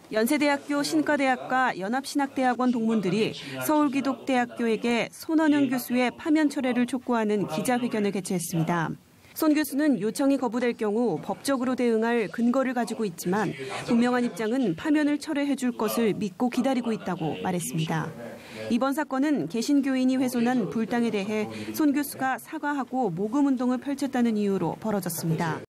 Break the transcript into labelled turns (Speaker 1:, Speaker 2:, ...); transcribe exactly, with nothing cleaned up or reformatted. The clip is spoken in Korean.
Speaker 1: 연세대학교 신과대학과 연합신학대학원 동문들이 서울기독대학교에게 손원영 교수의 파면 철회를 촉구하는 기자회견을 개최했습니다. 손 교수는 요청이 거부될 경우 법적으로 대응할 근거를 가지고 있지만 분명한 입장은 파면을 철회해 줄 것을 믿고 기다리고 있다고 말했습니다. 이번 사건은 개신교인이 훼손한 불당에 대해 손 교수가 사과하고 모금운동을 펼쳤다는 이유로 벌어졌습니다.